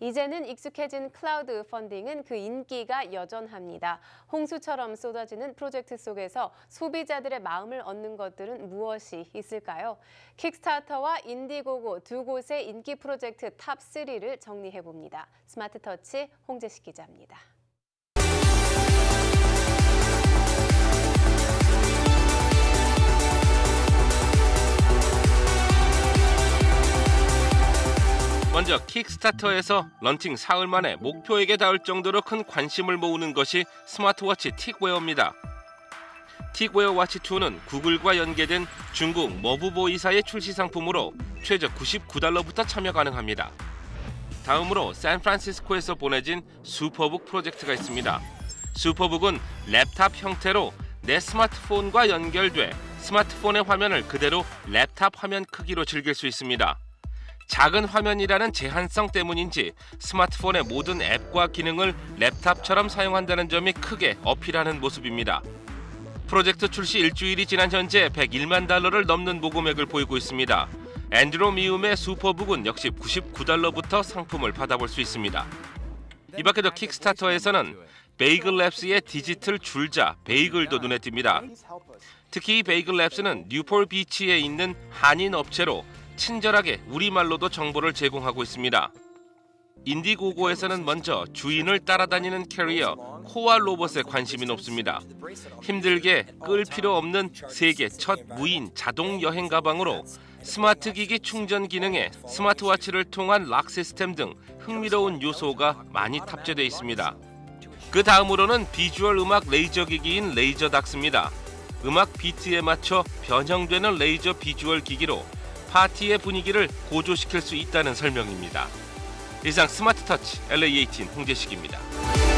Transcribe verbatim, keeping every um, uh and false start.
이제는 익숙해진 클라우드 펀딩은 그 인기가 여전합니다. 홍수처럼 쏟아지는 프로젝트 속에서 소비자들의 마음을 얻는 것들은 무엇이 있을까요? 킥스타터와 인디고고 두 곳의 인기 프로젝트 탑 쓰리를 정리해봅니다. 스마트터치 홍재식 기자입니다. 먼저 킥스타터에서 런칭 사흘 만에 목표액에 닿을 정도로 큰 관심을 모으는 것이 스마트워치 틱웨어입니다. 틱웨어 워치 투는 구글과 연계된 중국 머브보이사의 출시 상품으로 최저 구십구 달러부터 참여 가능합니다. 다음으로 샌프란시스코에서 보내진 슈퍼북 프로젝트가 있습니다. 슈퍼북은 랩탑 형태로 내 스마트폰과 연결돼 스마트폰의 화면을 그대로 랩탑 화면 크기로 즐길 수 있습니다. 작은 화면이라는 제한성 때문인지 스마트폰의 모든 앱과 기능을 랩탑처럼 사용한다는 점이 크게 어필하는 모습입니다. 프로젝트 출시 일주일이 지난 현재 백일만 달러를 넘는 모금액을 보이고 있습니다. 앤드로미움의 슈퍼북은 역시 구십구 달러부터 상품을 받아볼 수 있습니다. 이 밖에도 킥스타터에서는 베이글랩스의 디지털 줄자 베이글도 눈에 띕니다. 특히 이 베이글랩스는 뉴폴 비치에 있는 한인 업체로 친절하게 우리말로도 정보를 제공하고 있습니다. 인디고고에서는 먼저 주인을 따라다니는 캐리어 코아 로봇에 관심이 높습니다. 힘들게 끌 필요 없는 세계 첫 무인 자동 여행 가방으로 스마트 기기 충전 기능에 스마트워치를 통한 락 시스템 등 흥미로운 요소가 많이 탑재되어 있습니다. 그 다음으로는 비주얼 음악 레이저 기기인 레이저닥스입니다. 음악 비트에 맞춰 변형되는 레이저 비주얼 기기로 파티의 분위기를 고조시킬 수 있다는 설명입니다. 이상 스마트터치 엘에이 에이틴 홍재식입니다.